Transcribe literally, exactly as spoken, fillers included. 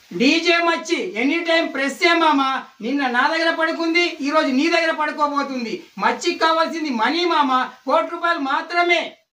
DJ మచ్చి any time press ఏ మామ. నిన్న నా దగ్గర పడుకుంది, ఈ రోజు నీ దగ్గర పడుకోబోతుంది. మచ్చికి కావాల్సింది మనీ మామ, కోటి రూపాయలు మాత్రమే.